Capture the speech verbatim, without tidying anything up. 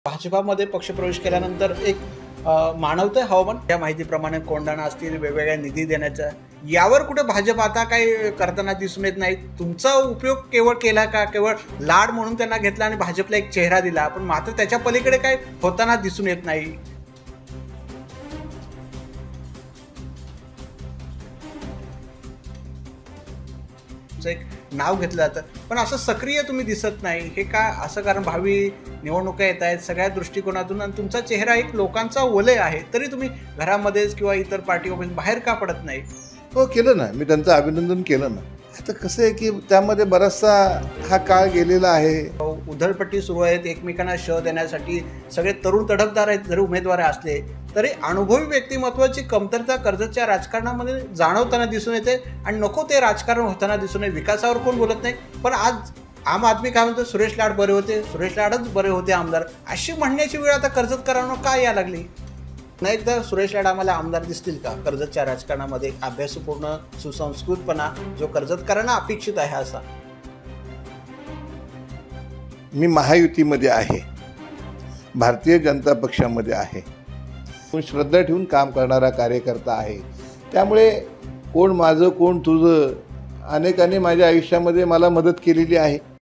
भाजपामध्ये पक्षप्रवेश केल्यानंतर एक मानवते हवामान त्या माहितीप्रमाणे कोंडाणा असतील वेगवेगळ्या निधी देण्याचा यावर कुठे भाजप आता काही करताना दिसून येत नाही। तुमचा उपयोग केवळ केला का केवळ लाड म्हणून त्यांना घेतला आणि भाजपला एक चेहरा दिला, पण मात्र त्याच्या पलीकडे काही होताना दिसून येत नाही। एक नाव घेतलं जातं पण असं सक्रिय तुम्ही दिसत नाही, हे का असं? कारण भावी निवडणुका येत आहेत सगळ्या दृष्टिकोनातून आणि तुमचा चेहरा एक लोकांचा वलय आहे, तरी तुम्ही घरामध्येच किंवा इतर पार्टीमध्ये बाहेर का पडत नाही? हो केलं ना, मी त्यांचं अभिनंदन केलं ना। आता कसं आहे की त्यामध्ये बराचसा हा काळ गेलेला आहे। उधळपट्टी सुरू आहेत, एकमेकांना शह देण्यासाठी सगळे तरुण तडफदार आहेत। जरी उमेदवार असले तरी अनुभवी व्यक्तिमत्वाची कमतरता कर्जतच्या राजकारणामध्ये जाणवताना दिसून येते आणि नको ते राजकारण होताना दिसून येते। विकासावर कोण बोलत नाही, पण आज आम आदमी काय म्हणतो, सुरेश लाड बरे होते, सुरेश लाडच बरे होते आमदार, अशी म्हणण्याची वेळ आता कर्जतकरांना काय या लागली? नाही एकदा सुरेश लाड आम्हाला आमदार दिसतील का कर्जतच्या राजकारणामध्ये? अभ्यासूपूर्ण सुसंस्कृतपणा जो कर्जतकरांना अपेक्षित आहे असा। मी महायुतीमध्ये आहे, भारतीय जनता पक्षामध्ये आहे, श्रद्धा ठेवून काम करणारा कार्यकर्ता आहे। त्यामुळे कोण माझं कोण तुझं, अनेकांनी माझ्या आयुष्यामध्ये मला मदत केलेली आहे।